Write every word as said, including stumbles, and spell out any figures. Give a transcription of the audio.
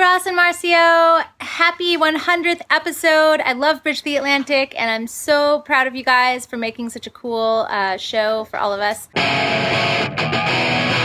Ross and Marcio. Happy one hundredth episode. I love Bridge the Atlantic, and I'm so proud of you guys for making such a cool uh, show for all of us.